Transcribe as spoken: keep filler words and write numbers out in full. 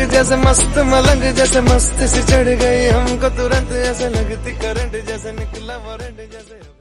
जैसे मस्त मलंग जैसे मस्त सी चढ़ गई हमको तुरंत, ऐसे लगती करंट जैसे निकला वारंट जैसे।